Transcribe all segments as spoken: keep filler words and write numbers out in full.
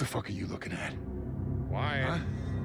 fuck are you looking at? Why? Huh?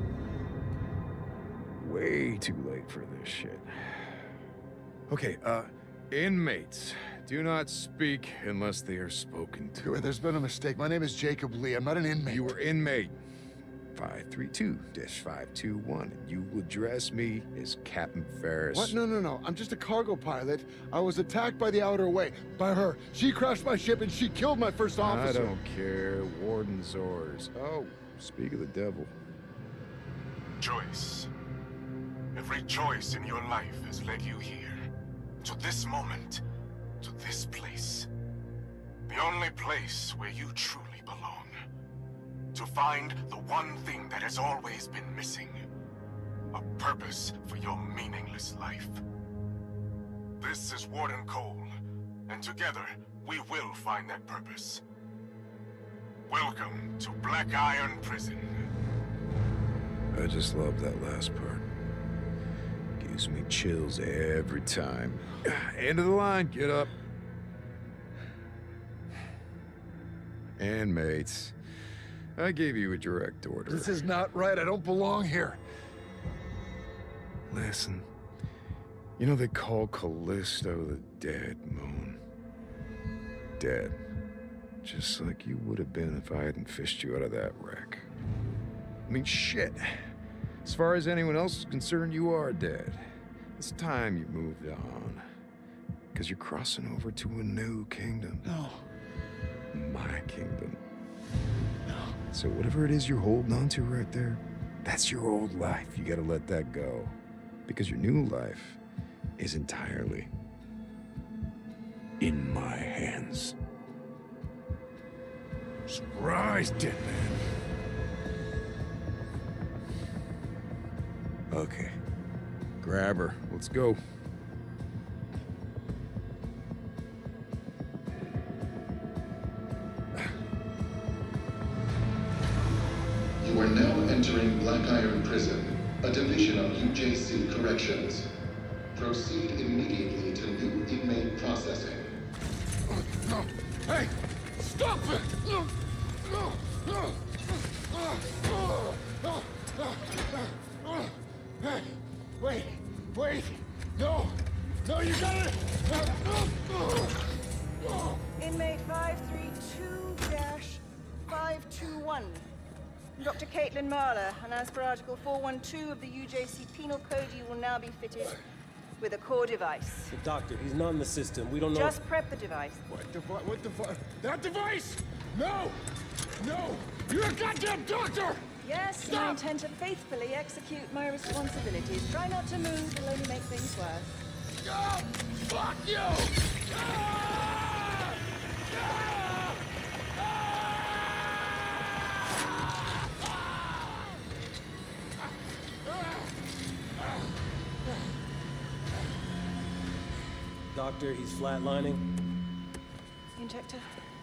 Way too late for this shit. Okay, uh, inmates. Do not speak unless they are spoken to. There's been a mistake. My name is Jacob Lee. I'm not an inmate. You were inmate five three two dash five two one, and you will address me as Captain Ferris. What? No, no, no. I'm just a cargo pilot. I was attacked by the Outer Way. By her. She crashed my ship and she killed my first officer. I don't care. Warden's orders. Oh, speak of the devil. Choice. Every choice in your life has led you here. To this moment. To this place. The only place where you truly belong. To find the one thing that has always been missing. A purpose for your meaningless life. This is Warden Cole, and together we will find that purpose. Welcome to Black Iron Prison. I just love that last part. Gives me chills every time. End of the line, get up. Inmates. I gave you a direct order. This is not right. I don't belong here. Listen. You know they call Callisto the dead moon. Dead. Just like you would have been if I hadn't fished you out of that wreck. I mean, shit. As far as anyone else is concerned, you are dead. It's time you moved on. Because you're crossing over to a new kingdom. No. My kingdom. No. So whatever it is you're holding on to right there, that's your old life. You gotta let that go. Because your new life is entirely in my hands. Surprise, dead man. Okay. Grab her. Let's go. You are now entering Black Iron Prison, a division of U J C Corrections. Proceed immediately to new inmate processing. No. Hey! Stop it! Hey! Wait! Wait! No! No, you got it! Inmate five three two dash five two one. Doctor Caitlin Marler, and as per Article four one two of the U J C Penal Code, you will now be fitted with a core device. The doctor, he's not in the system. We don't know. Just prep the device. What device? What device? That device? No! No! You're a goddamn doctor! Yes, and I intend to faithfully execute my responsibilities. Try not to move, it'll only make things worse. Oh, fuck you! Ah! Ah! Doctor, he's flatlining. Injector.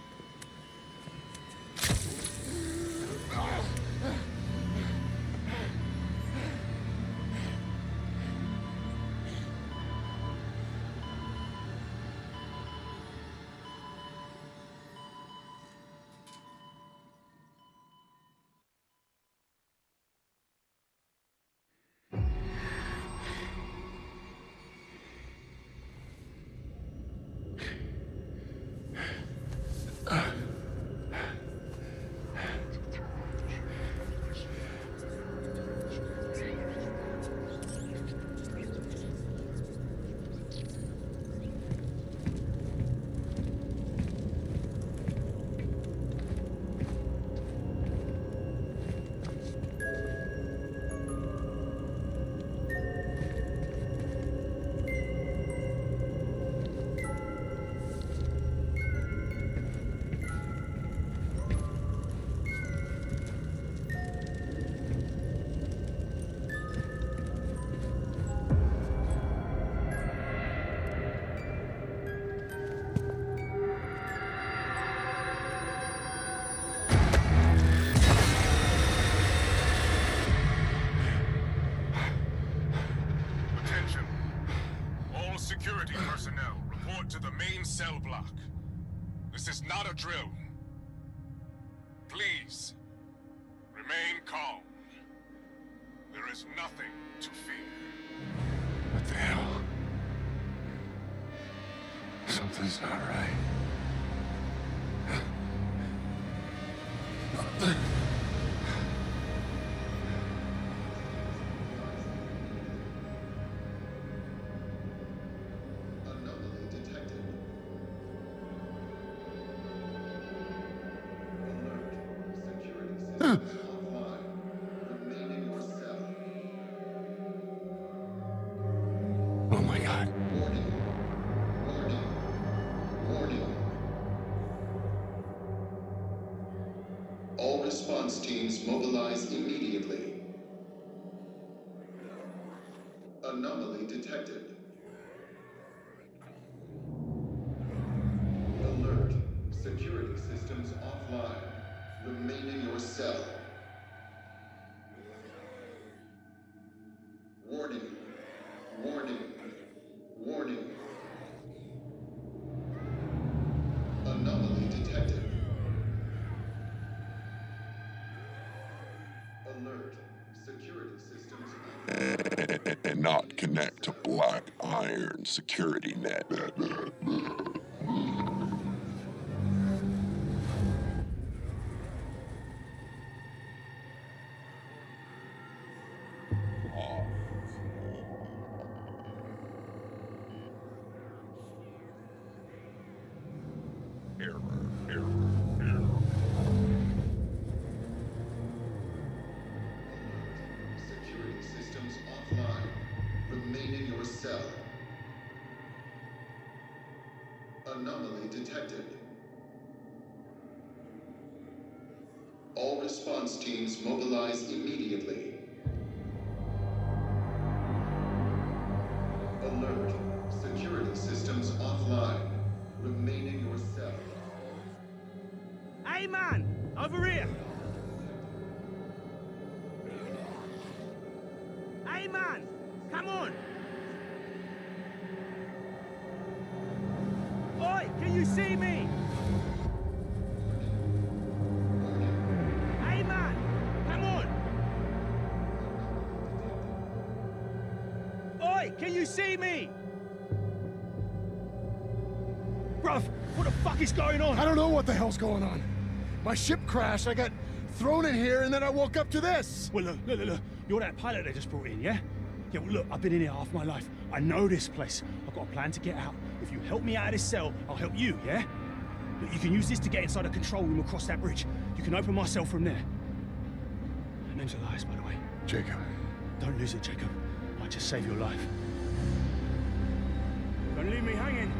Security personnel, report to the main cell block. This is not a drill. Please, There's nothing to fear. What the hell? Something's not right. Anomaly detected. Alert. Security systems offline. Remain in your cell. Oh my God. Warning. Warning. Warning. All response teams mobilize immediately. Anomaly detected. Alert. Security systems offline. Remain in your cell. Warning. Warning. Warning. Anomaly detected. Alert. Security systems offline. And not connect to Black Iron security net. Error, error, error. Security systems offline. Remain in your cell. Anomaly detected. All response teams mobilize immediately. Alert. Security systems offline. Remain in your cell. Hey man, over here. Hey man, come on. Oi, can you see me? Hey man, come on. Oi, can you see me? Bruv, what the fuck is going on? I don't know what the hell's going on. My ship crashed, I got thrown in here, and then I woke up to this. Well, look, look, look, look. You're that pilot they just brought in, yeah? Yeah, well, look, I've been in here half my life. I know this place. I've got a plan to get out. If you help me out of this cell, I'll help you, yeah? Look, you can use this to get inside the control room across that bridge. You can open my cell from there. Her name's Elias, by the way. Jacob. Don't lose it, Jacob. Might just save your life. Don't leave me hanging.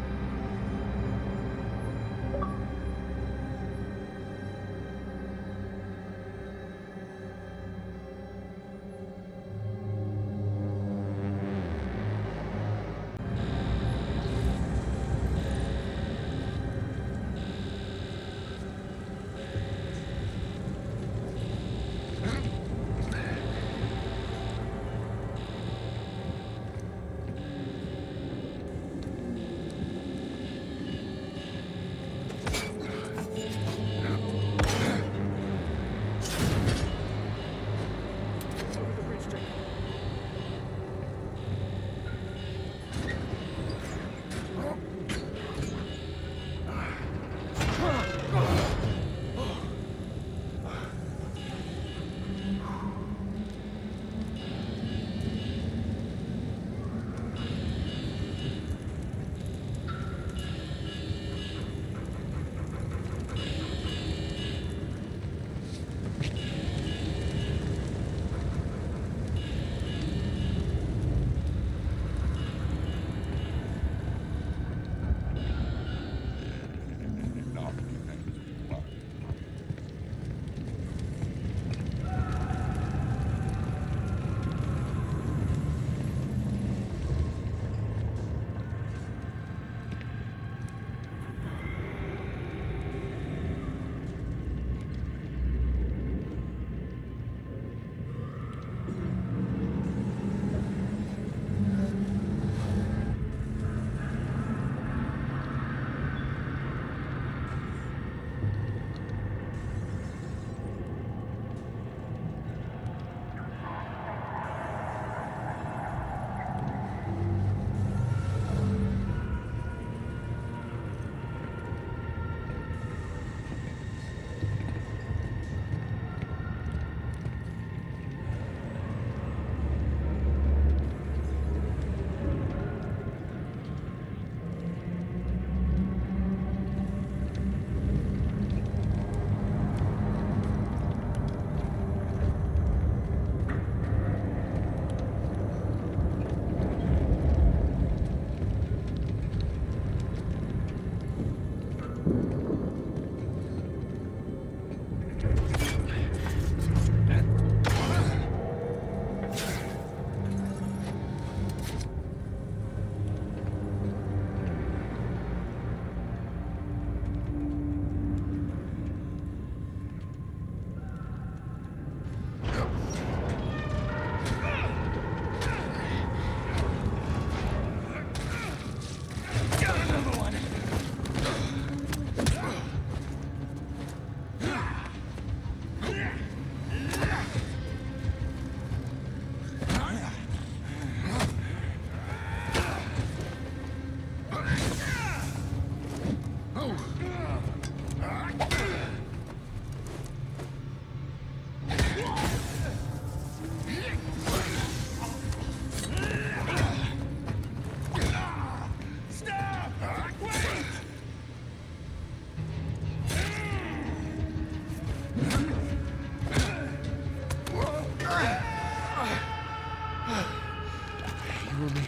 You or me?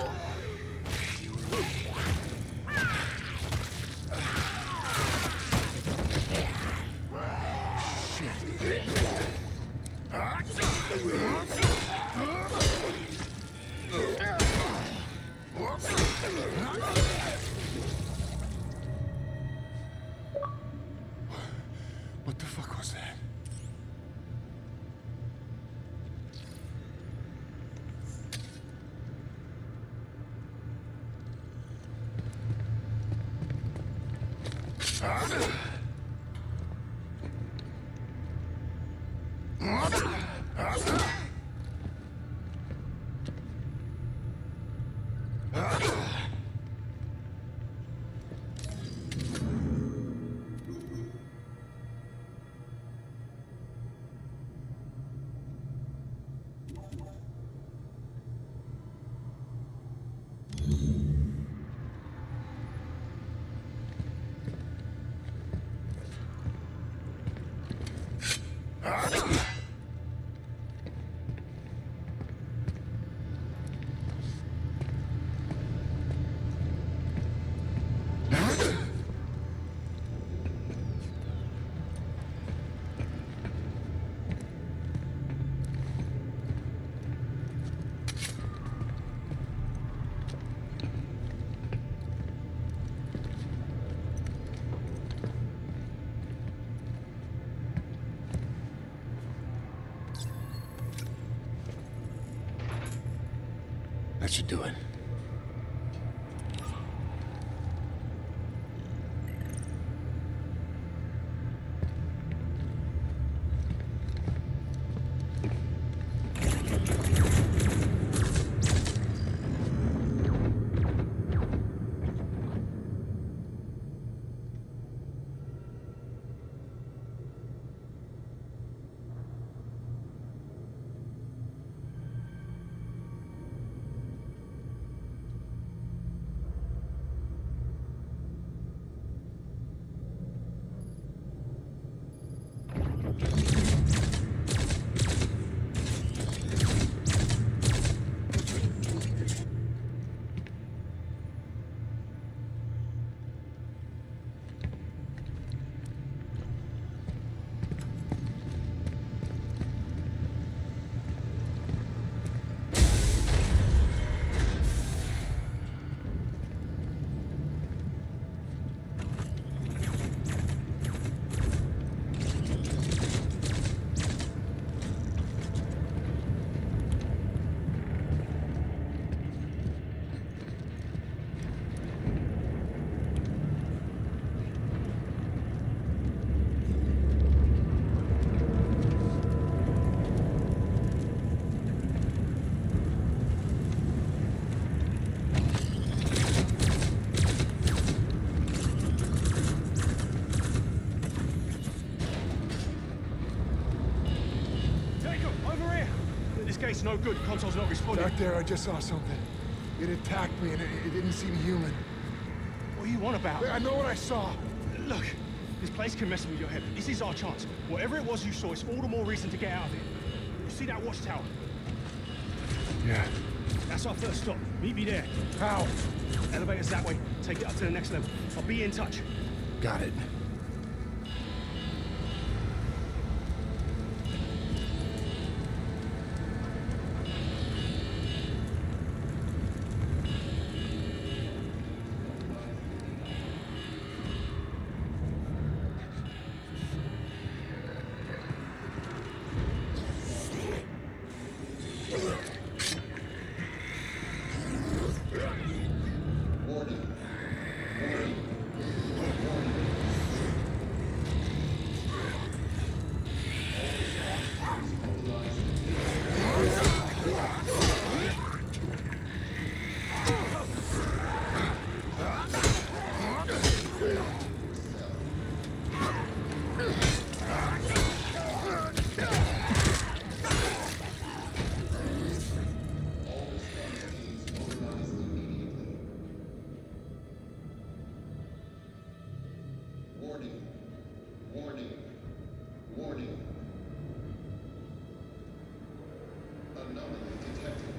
What the fuck was that? That should do it. Gate's no good. Console's not responding. Back there, I just saw something. It attacked me, and it, it didn't seem human. What do you want about? I know what I saw. Look, this place can mess with your head. This is our chance. Whatever it was you saw, it's all the more reason to get out of it. You see that watchtower? Yeah. That's our first stop. Meet me there. How? Elevator's that way. Take it up to the next level. I'll be in touch. Got it. Warning. Warning. Warning. Anomaly detected.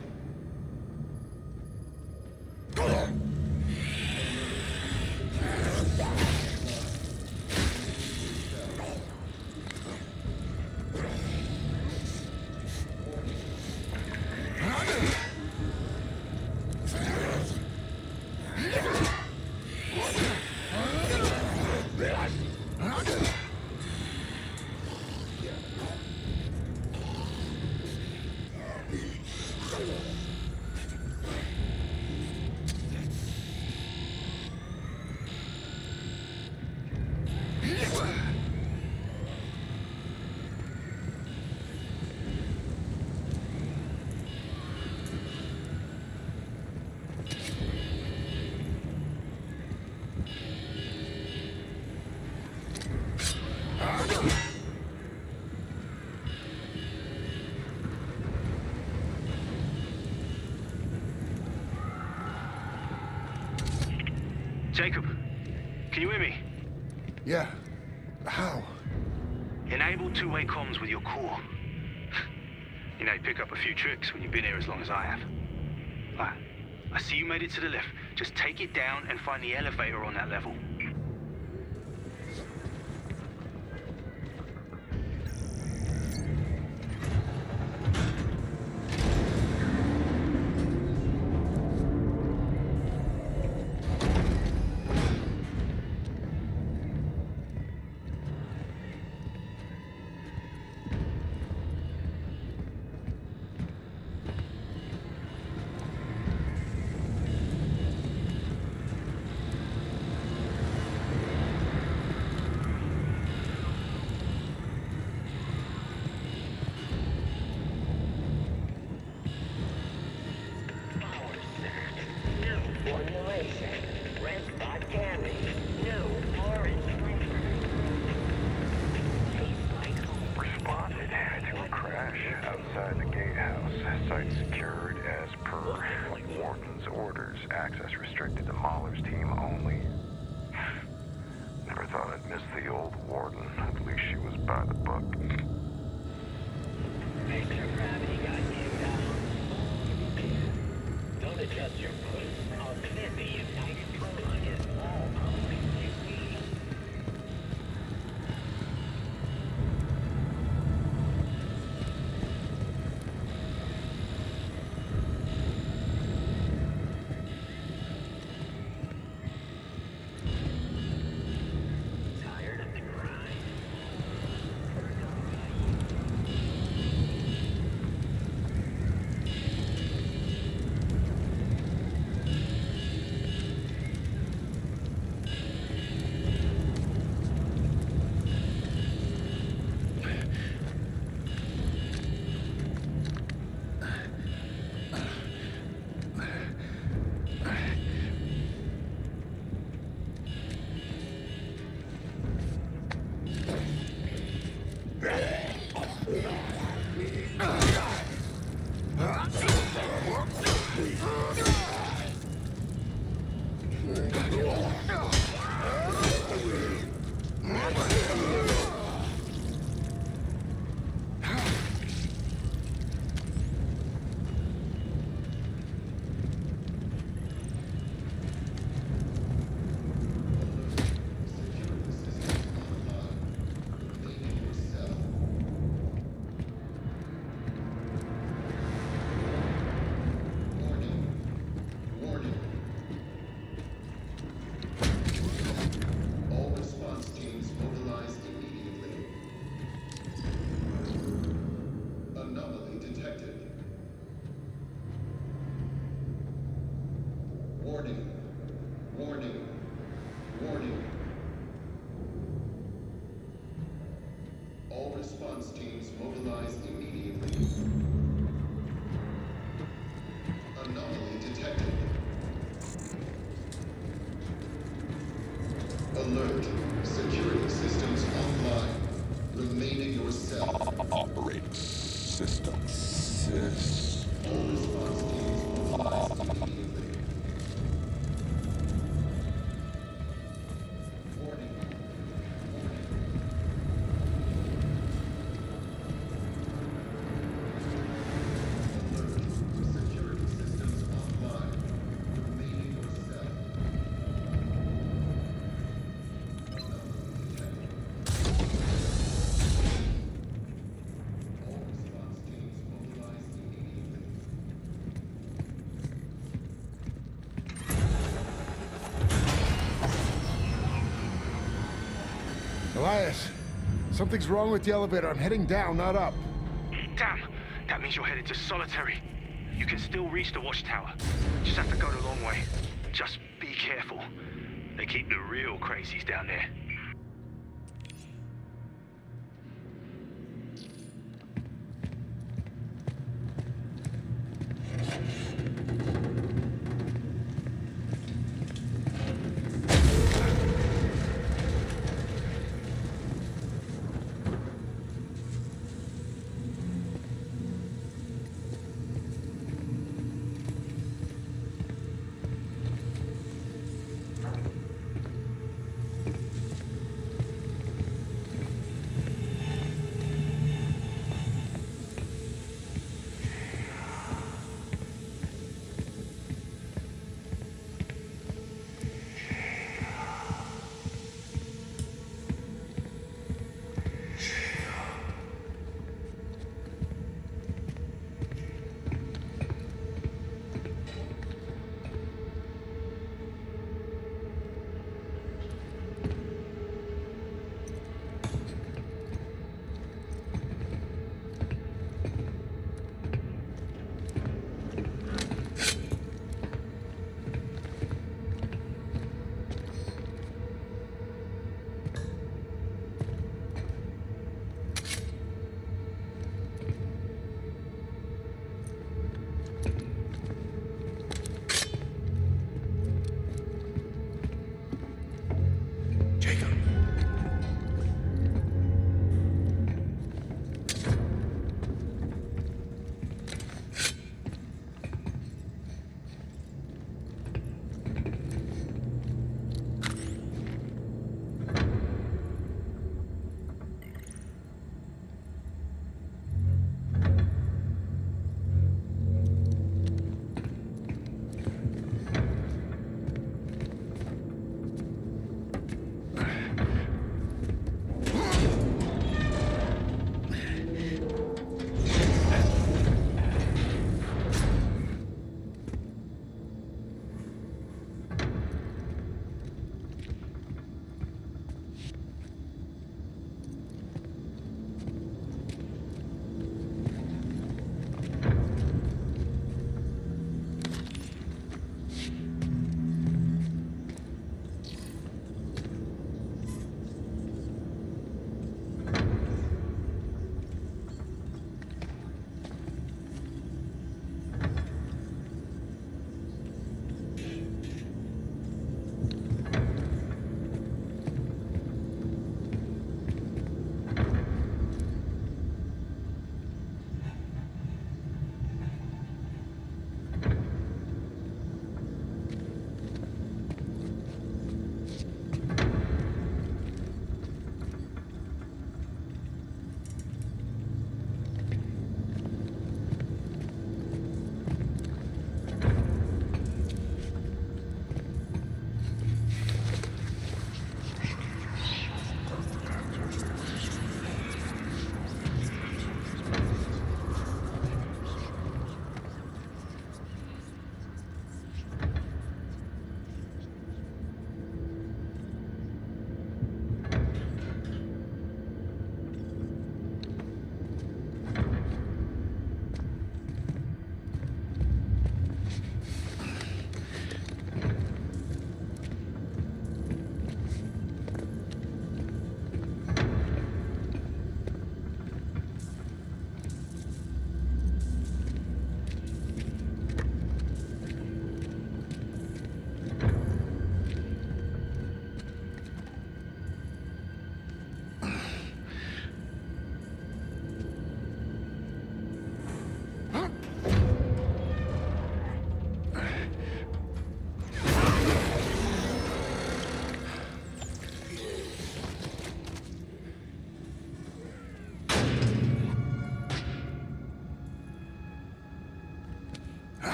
Jacob, can you hear me? Yeah. How? Enable two-way comms with your core. You know, you pick up a few tricks when you've been here as long as I have. Right, I see you made it to the lift. Just take it down and find the elevator on that level. Access restricted to Mahler's team only. Never thought I'd miss the old warden. At least she was by the book. Make sure gravity got you down. Don't adjust your foot. I'll clip the United Front on his wall. Warning. Warning. Warning. All response teams mobilize immediately. Anomaly detected. Alert. Security systems online. Remain in your cell. Operating systems. Sys. All response teams mobilize immediately. Elias, something's wrong with the elevator. I'm heading down, not up. Damn, that means you're headed to Solitary. You can still reach the watchtower. Just have to go the long way. Just be careful. They keep the real crazies down there.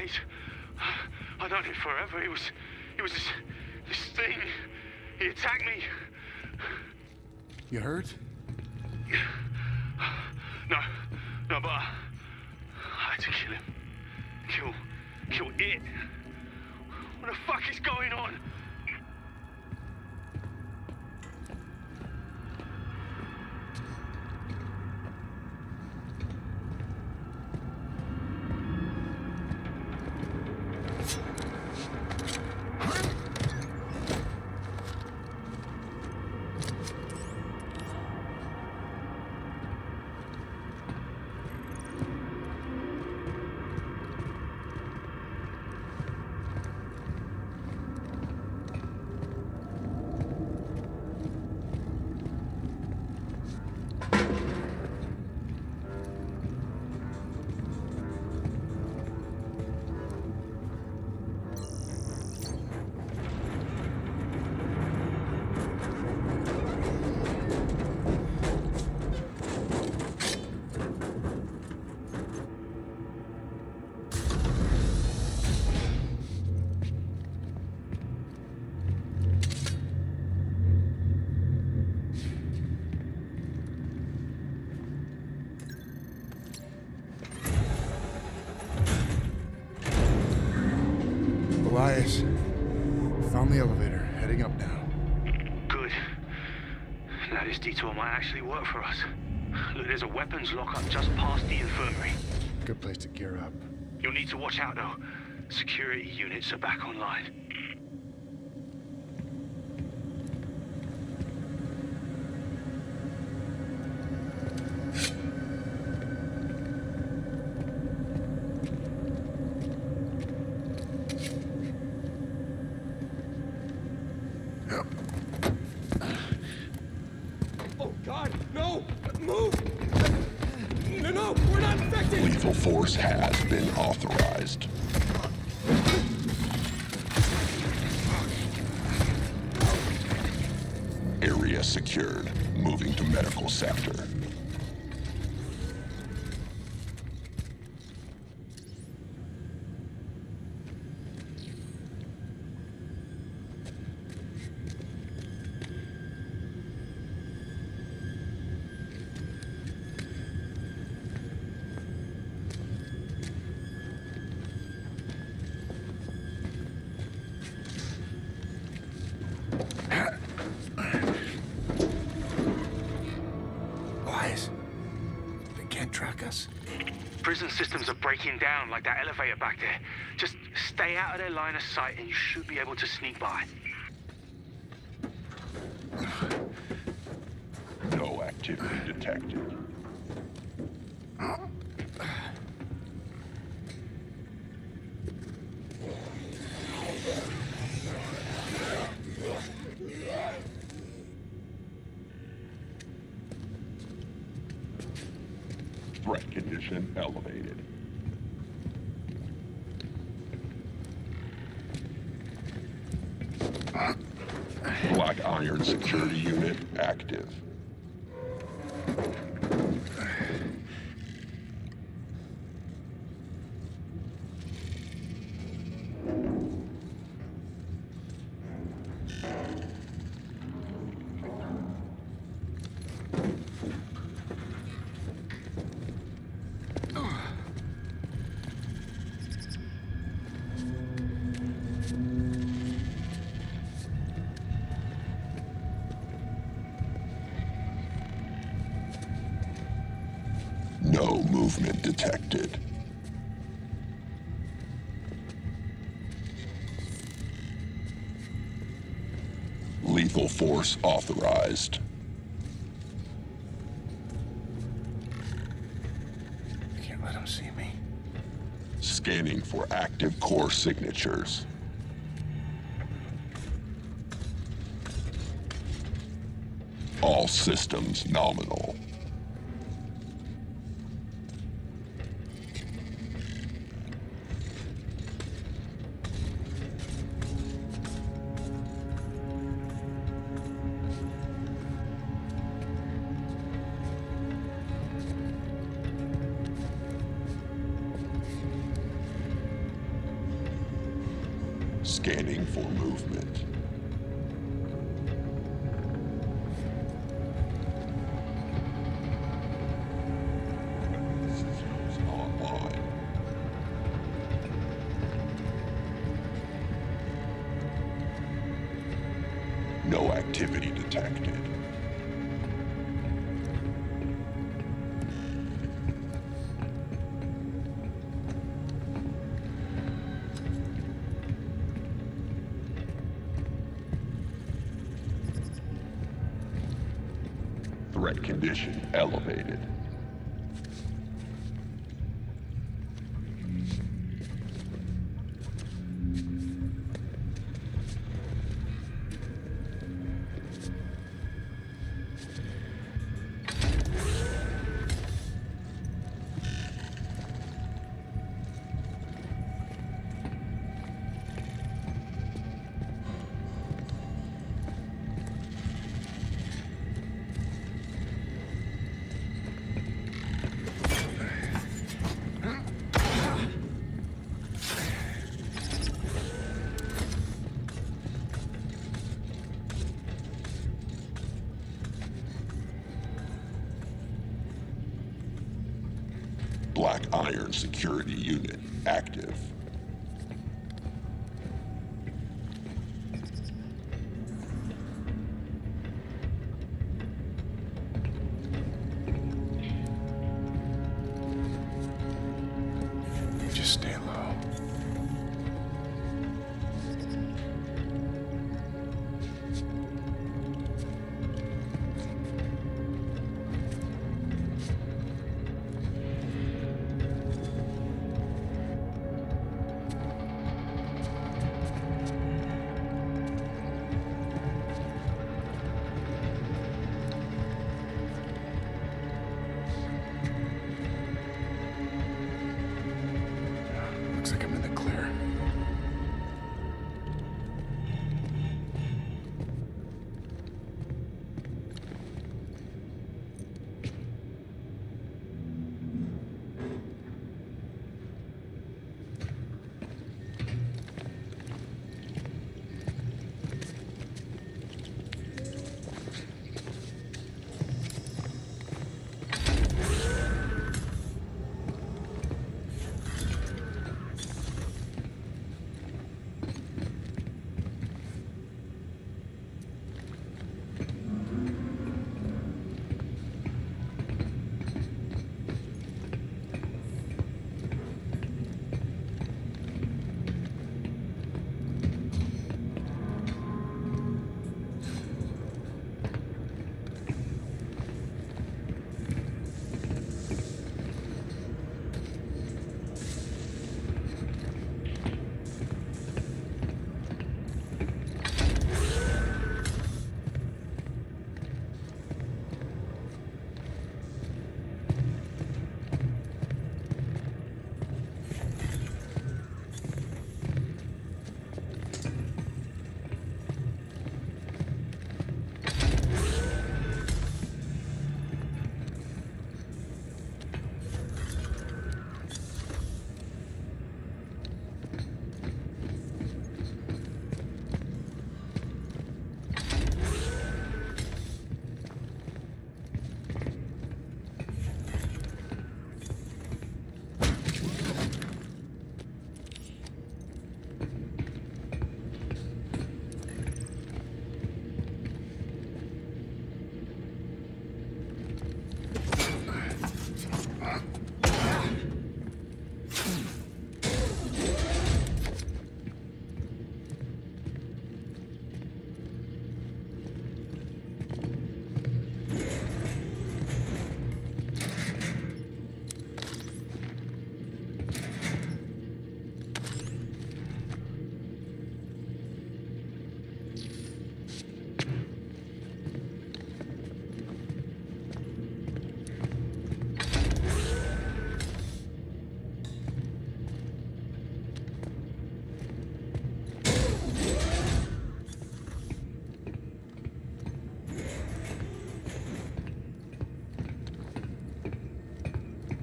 days. I don't live forever. It was, it was this, this thing. He attacked me. You hurt? No, no, but I, I had to kill him. Kill, kill it. What the fuck is going on? Elias, found the elevator, heading up now. Good. Now this detour might actually work for us. Look, there's a weapons lockup just past the infirmary. Good place to gear up. You'll need to watch out though. Security units are back online. Lethal force has been authorized. Area secured. Moving to medical sector. Prison systems are breaking down like that elevator back there. Just stay out of their line of sight and you should be able to sneak by. No activity detected. Threat condition elevated. Black Iron security unit active. No movement detected. Lethal force authorized. Can't let him see me. Scanning for active core signatures. All systems nominal. Scanning for movement. Systems online. No activity detected. Threat condition elevated. Black Iron Security Unit active. Just stay low. Looks like I'm in the clear.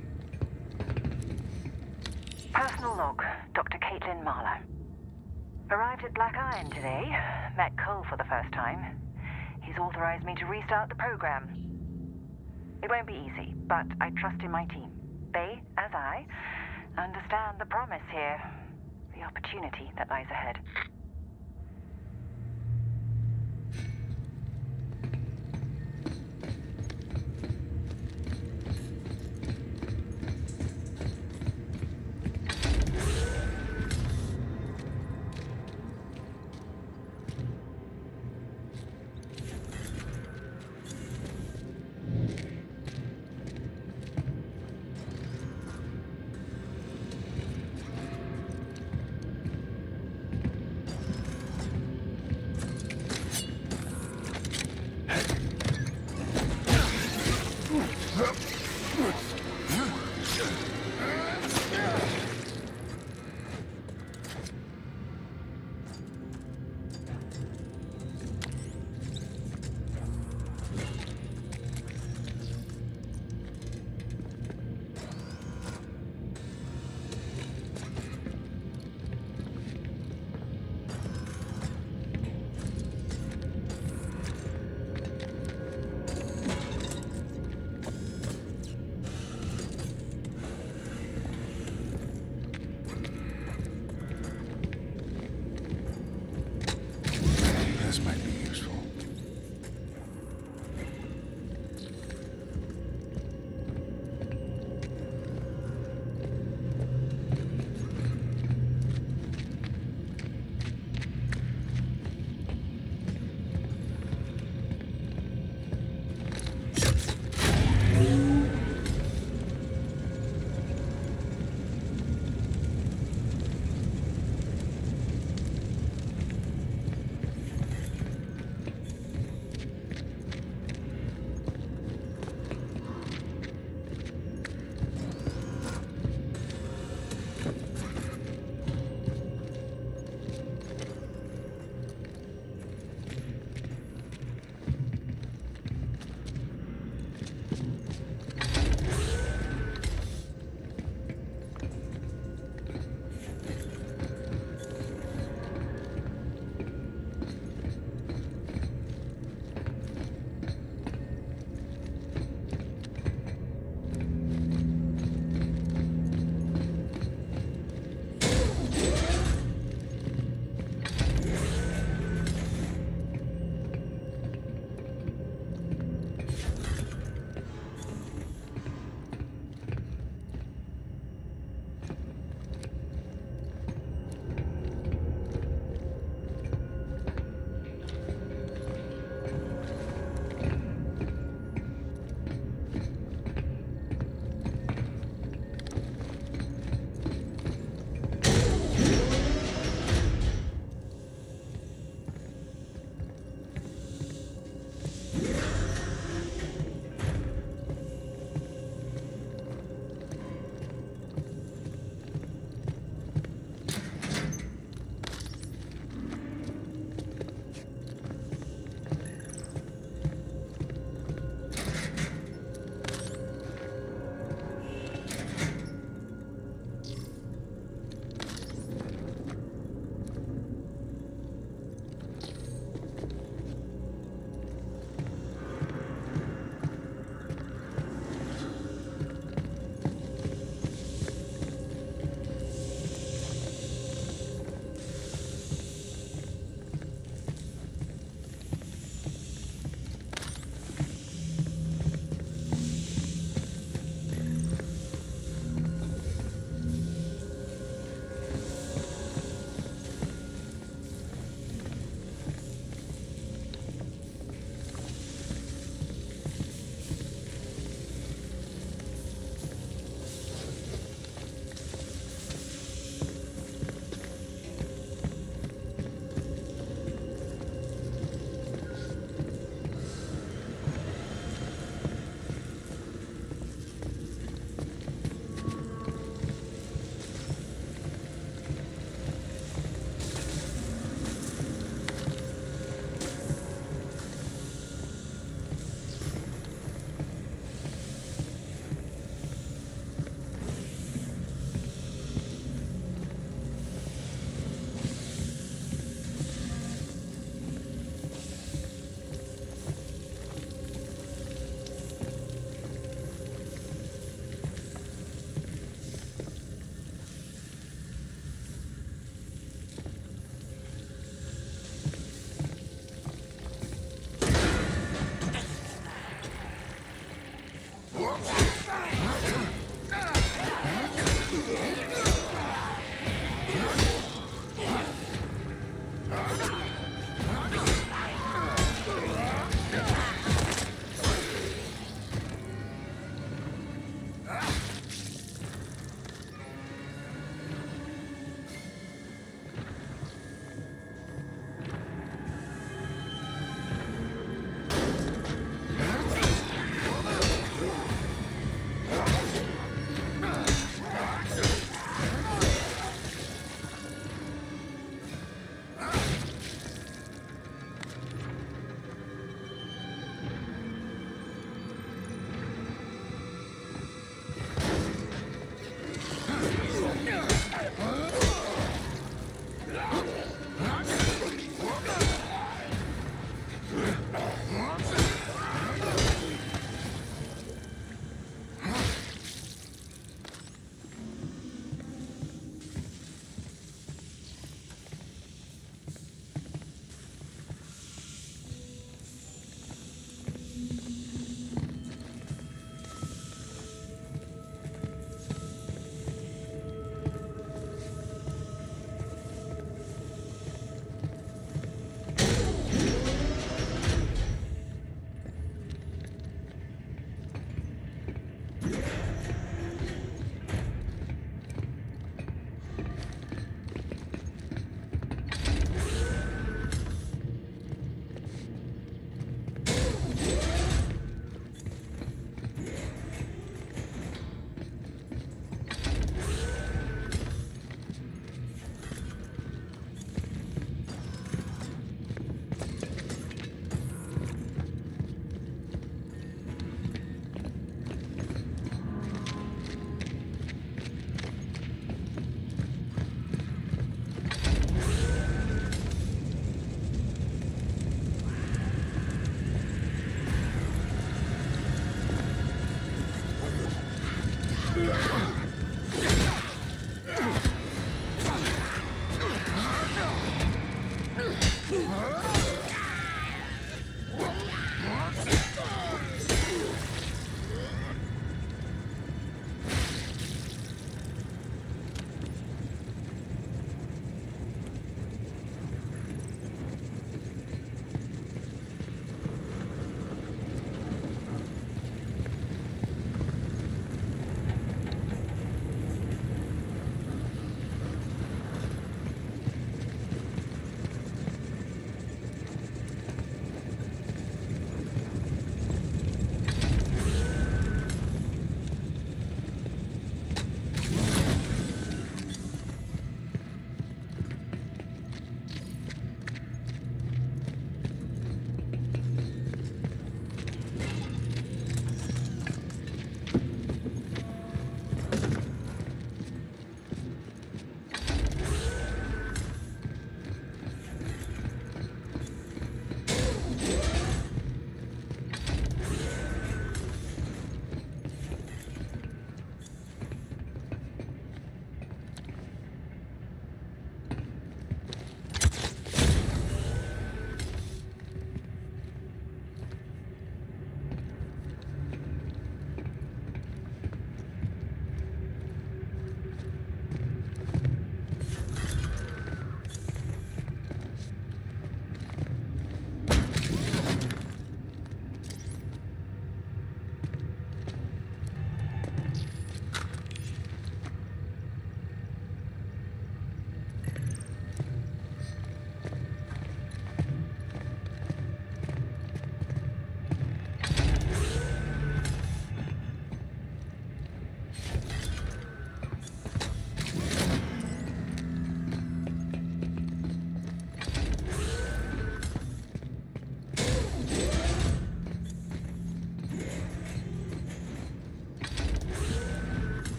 Personal log, Doctor Caitlin Marlowe. Arrived at Black Iron today. Met Cole for the first time. He's authorized me to restart the program. It won't be easy, but I trust in my team. They, as I, understand the promise here. The opportunity that lies ahead.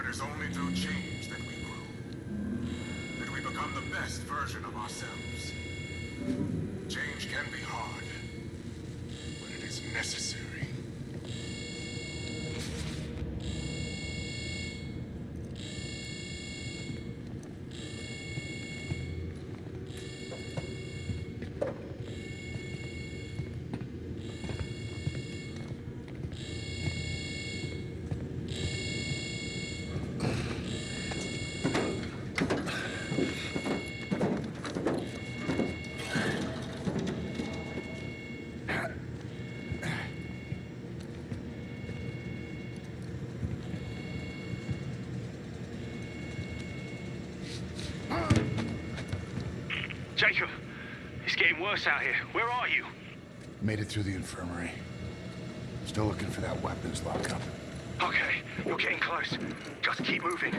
It is only through change that we grow. That we become the best version of ourselves. Change can be hard, but it is necessary. Jacob, it's getting worse out here. Where are you? Made it through the infirmary. Still looking for that weapons lockup. Okay, you're getting close. Just keep moving.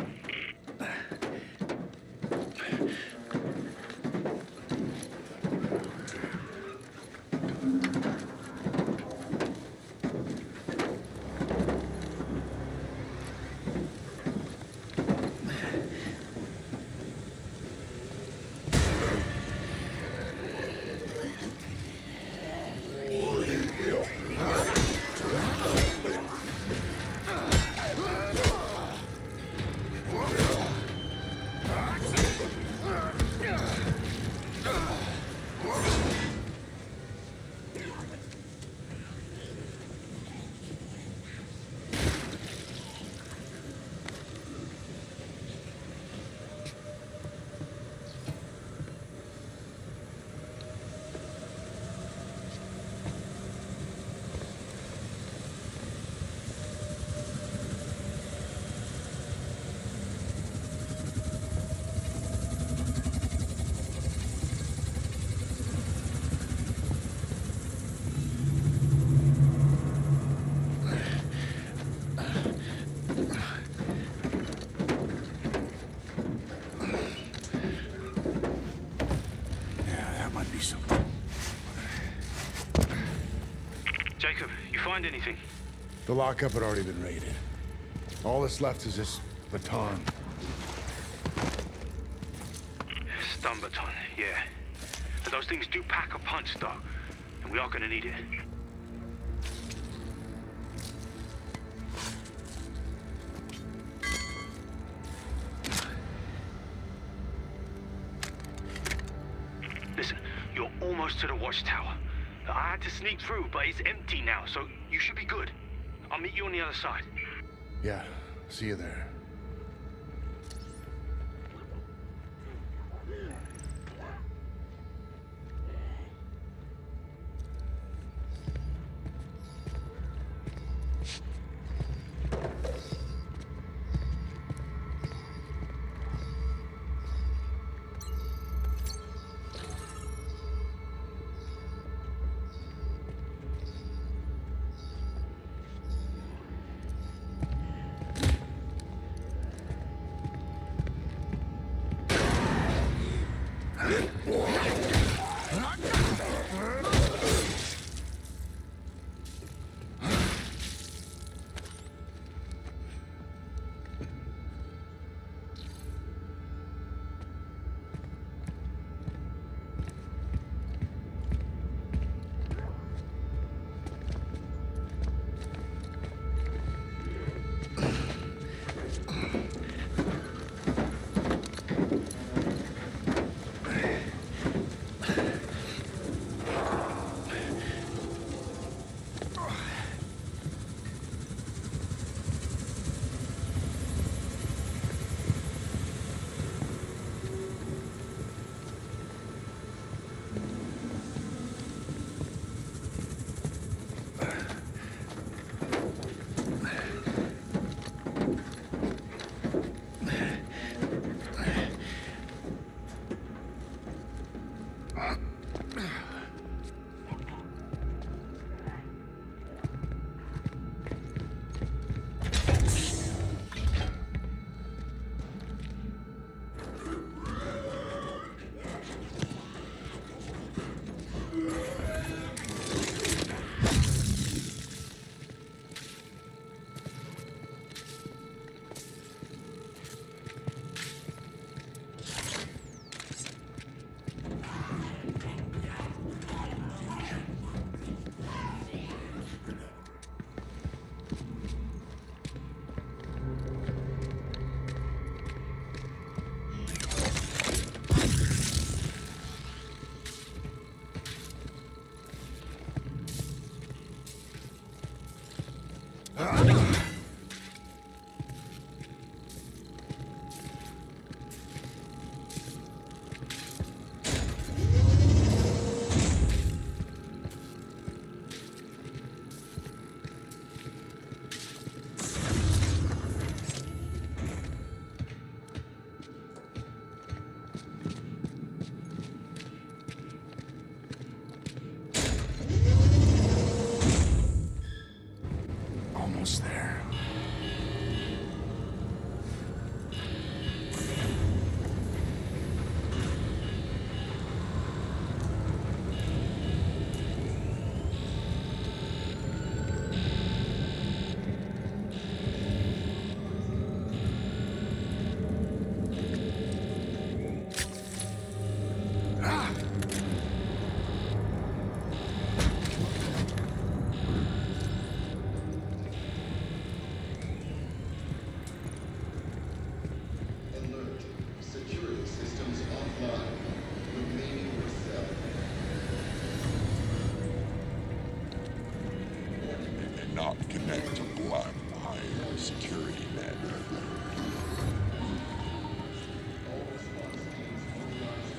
Jacob, you find anything? The lockup had already been raided. All that's left is this baton. Stun baton, yeah. But those things do pack a punch, though. And we are gonna need it. Listen, you're almost to the watchtower. I had to sneak through, but it's empty now, so you should be good. I'll meet you on the other side. Yeah, see you there. Almost there. Alert. Security systems offline. Remaining yourself. And not connect to Black Iron security net. All response teams mobilized.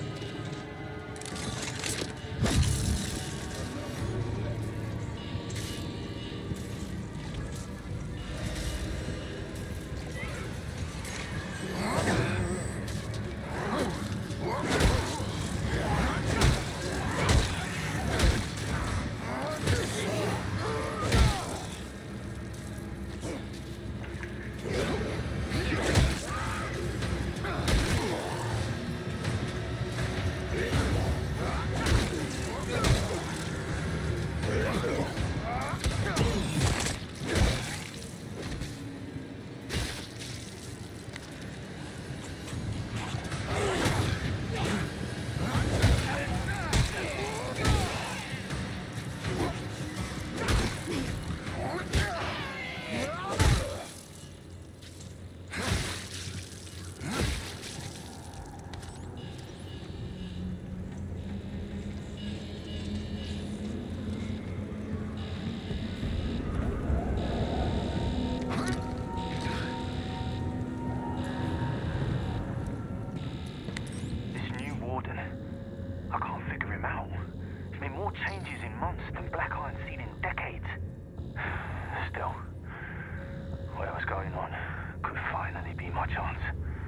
I can't figure him out. There's been more changes in months than Black Iron's seen in decades. Still, whatever's going on could finally be my chance.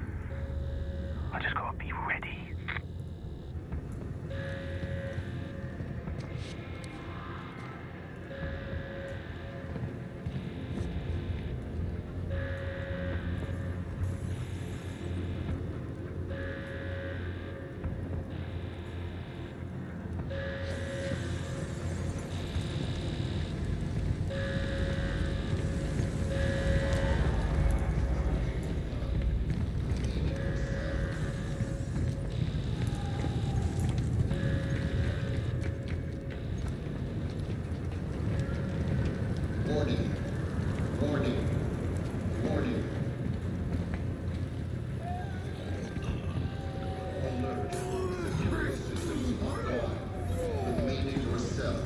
I just gotta be ready. Warning. Warning. Warning. Alert. Security systems offline. Remaining yourself.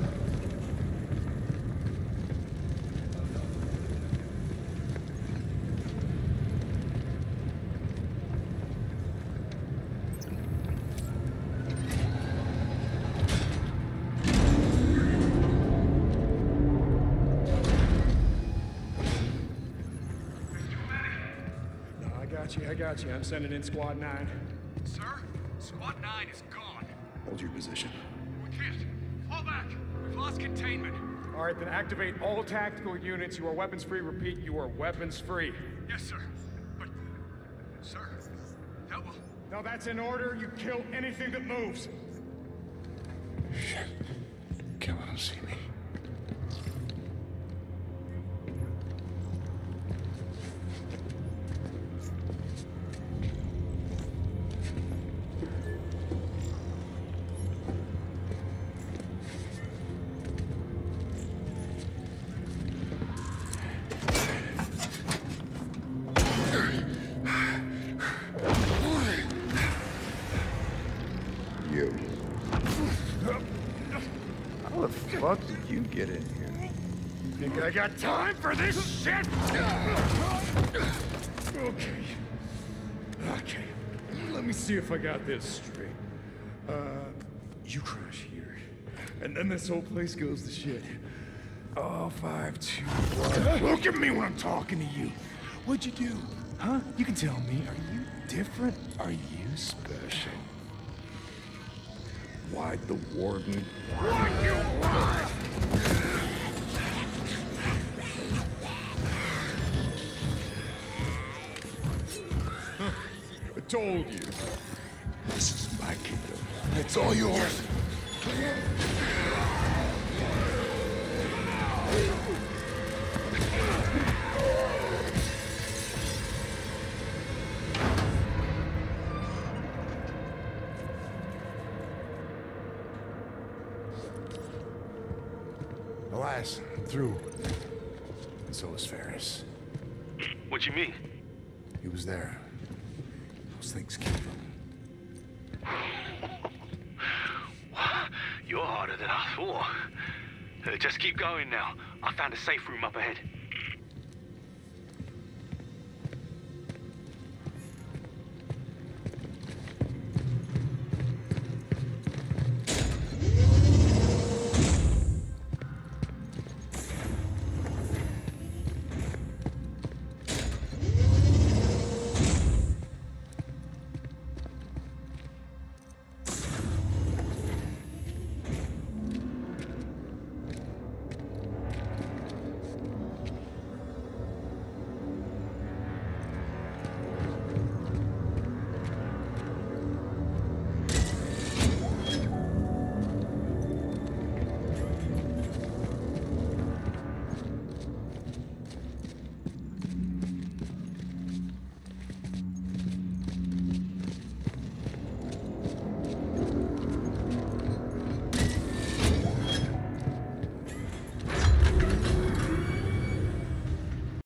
I got you, I got you. I'm sending in Squad nine. Sir? Squad nine is gone. Hold your position. We can't. Fall back. We've lost containment. All right, then activate all tactical units. You are weapons free. Repeat, you are weapons free. Yes, sir. But, sir, that will... No, that's in order. You kill anything that moves. Shit. Can't let him see me. You. How the fuck did you get in here? Think I got time for this shit? Okay. Okay. Let me see if I got this straight. Uh, you crash here. And then this whole place goes to shit. Oh, five, two, one. Look at me when I'm talking to you. What'd you do? Huh? You can tell me. Are you different? Are you special? Why'd the warden... What you want? I told you. This is my kingdom. It's all yours. Alas, I'm through. And so is Ferris. What you mean? He was there. Those things killed him. You're harder than I thought. Uh, just keep going now. I found a safe room up ahead.